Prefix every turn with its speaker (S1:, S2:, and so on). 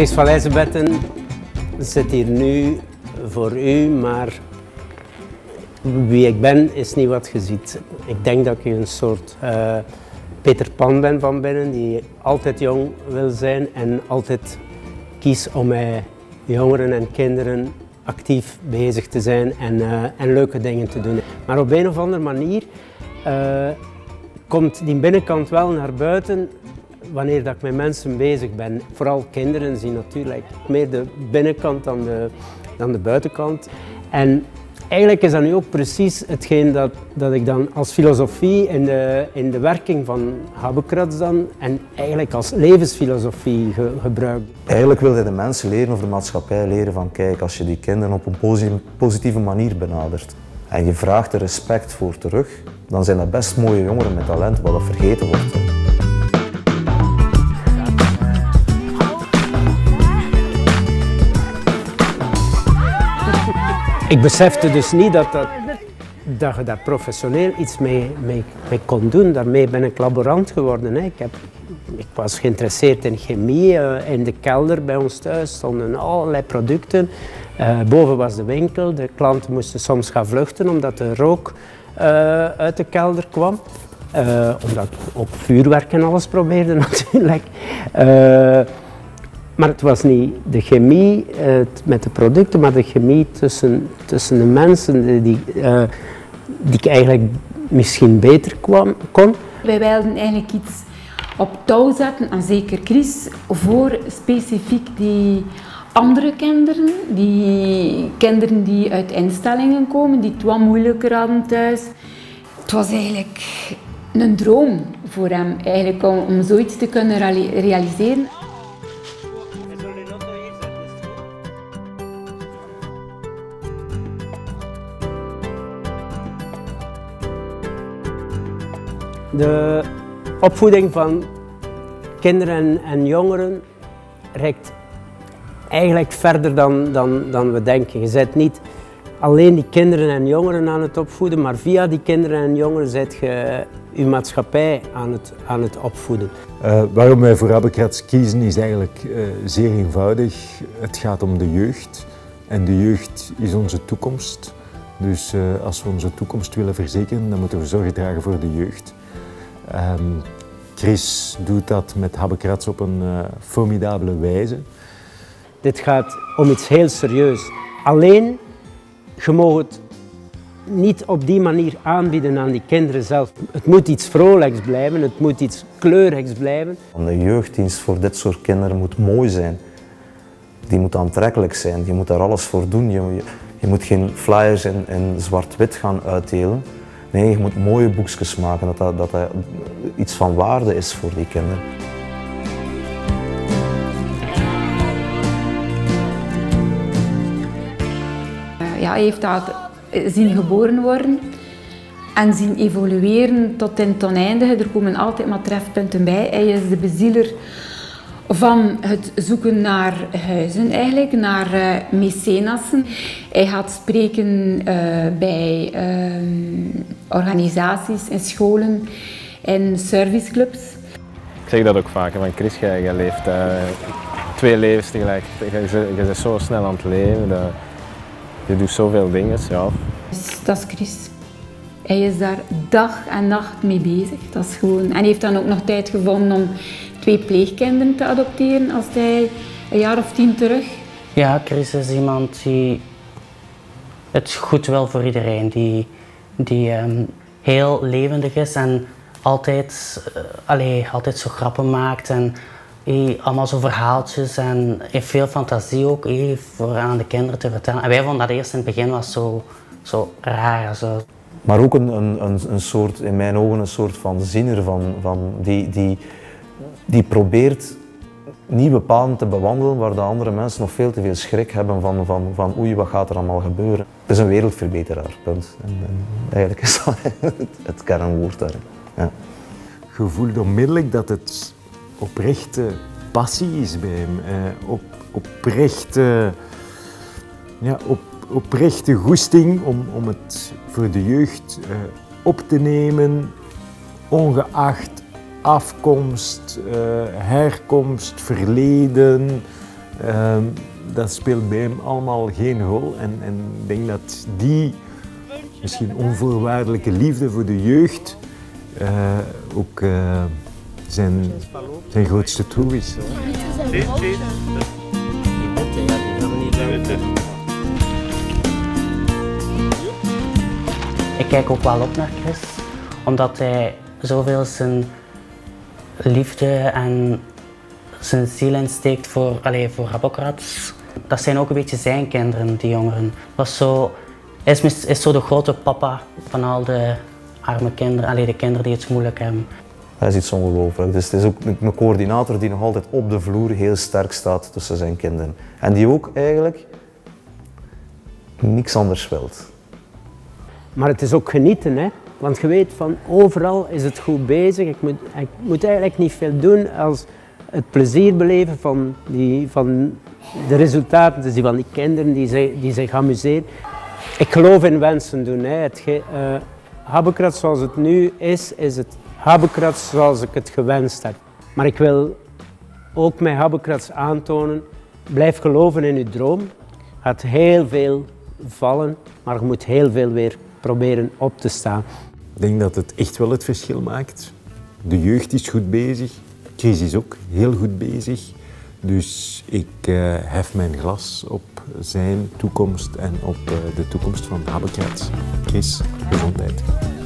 S1: Chris van Lijzenbetten zit hier nu voor u, maar wie ik ben is niet wat je ziet. Ik denk dat ik een soort Peter Pan ben van binnen, die altijd jong wil zijn en altijd kiest om met jongeren en kinderen actief bezig te zijn en leuke dingen te doen. Maar op een of andere manier komt die binnenkant wel naar buiten wanneer dat ik met mensen bezig ben. Vooral kinderen zien natuurlijk meer de binnenkant dan de buitenkant. En eigenlijk is dat nu ook precies hetgeen dat ik dan als filosofie in de werking van Habekrats dan en eigenlijk als levensfilosofie gebruik.
S2: Eigenlijk wil je de mensen leren of de maatschappij leren van kijk, als je die kinderen op een positieve manier benadert en je vraagt er respect voor terug, dan zijn dat best mooie jongeren met talent wat dat vergeten wordt.
S1: Ik besefte dus niet dat je daar professioneel iets mee kon doen. Daarmee ben ik laborant geworden. Hè. Ik was geïnteresseerd in chemie. In de kelder bij ons thuis stonden allerlei producten. Boven was de winkel. De klanten moesten soms gaan vluchten omdat de rook uit de kelder kwam. Omdat ik ook vuurwerk en alles probeerde natuurlijk. Maar het was niet de chemie met de producten, maar de chemie tussen de mensen die ik eigenlijk misschien beter kon.
S3: Wij wilden eigenlijk iets op touw zetten, en zeker Chris, voor specifiek die andere kinderen. Die kinderen die uit instellingen komen, die het wat moeilijker hadden thuis. Het was eigenlijk een droom voor hem eigenlijk om zoiets te kunnen realiseren.
S1: De opvoeding van kinderen en jongeren reikt eigenlijk verder dan we denken. Je bent niet alleen die kinderen en jongeren aan het opvoeden, maar via die kinderen en jongeren zet je je maatschappij aan het opvoeden.
S4: Waarom wij voor Habekrats kiezen is eigenlijk zeer eenvoudig. Het gaat om de jeugd en de jeugd is onze toekomst. Dus als we onze toekomst willen verzekeren, dan moeten we zorg dragen voor de jeugd. Chris doet dat met Habekrats op een formidabele wijze.
S1: Dit gaat om iets heel serieus. Alleen, je mag het niet op die manier aanbieden aan die kinderen zelf. Het moet iets vrolijks blijven, het moet iets kleurigs blijven.
S2: De jeugddienst voor dit soort kinderen moet mooi zijn. Die moet aantrekkelijk zijn, je moet daar alles voor doen. Je moet geen flyers in zwart-wit gaan uitdelen. Nee, je moet mooie boekjes maken, dat dat iets van waarde is voor die kinderen.
S3: Ja, hij heeft dat zien geboren worden en zien evolueren tot in het oneindige. Er komen altijd maar trefpunten bij. Hij is de bezieler van het zoeken naar huizen eigenlijk, naar mecenassen. Hij gaat spreken bij organisaties, in scholen, in serviceclubs.
S5: Ik zeg dat ook vaker van Chris, je leeft 2 levens tegelijk. Je bent zo snel aan het leven, je doet zoveel dingen zelf.
S3: Dus dat is Chris. Hij is daar dag en nacht mee bezig. Dat is gewoon... En hij heeft dan ook nog tijd gevonden om 2 pleegkinderen te adopteren als hij een jaar of 10 terug.
S6: Ja, Chris is iemand die het goed wil voor iedereen. Die heel levendig is en altijd zo grappen maakt. En allemaal zo verhaaltjes en heeft veel fantasie ook voor aan de kinderen te vertellen. En wij vonden dat eerst in het begin was zo raar. Zo.
S2: Maar ook een soort, in mijn ogen, een soort van ziener die probeert nieuwe paden te bewandelen waar de andere mensen nog veel te veel schrik hebben van oei, wat gaat er allemaal gebeuren. Het is een wereldverbeteraar, punt. En eigenlijk is dat het kernwoord daar. Ja.
S4: Je voelt onmiddellijk dat het oprechte passie is bij hem. Oprechte goesting om het voor de jeugd op te nemen, ongeacht afkomst, herkomst, verleden, Dat speelt bij hem allemaal geen rol. En ik denk dat die misschien onvoorwaardelijke liefde voor de jeugd ook zijn grootste troef is.
S6: Ik kijk ook wel op naar Chris, omdat hij zoveel zijn liefde en zijn ziel insteekt voor Habocrats. Dat zijn ook een beetje zijn kinderen, die jongeren. Hij is zo de grote papa van al de arme kinderen, de kinderen die het moeilijk hebben.
S2: Dat is iets ongelooflijk. Dus het is ook een coördinator die nog altijd op de vloer heel sterk staat tussen zijn kinderen. En die ook eigenlijk niks anders wilt.
S1: Maar het is ook genieten, hè? Want je weet van overal is het goed bezig. Ik moet eigenlijk niet veel doen als het plezier beleven van de resultaten, dus die van die kinderen die zich amuseren. Ik geloof in wensen doen. Hè. Habocrats zoals het nu is het Habocrats zoals ik het gewenst heb. Maar ik wil ook met Habocrats aantonen, blijf geloven in je droom. Je gaat heel veel vallen, maar je moet heel veel weer proberen op te staan.
S4: Ik denk dat het echt wel het verschil maakt. De jeugd is goed bezig, Chris is ook heel goed bezig. Dus ik hef mijn glas op zijn toekomst en op de toekomst van Habocrats. Chris, gezondheid.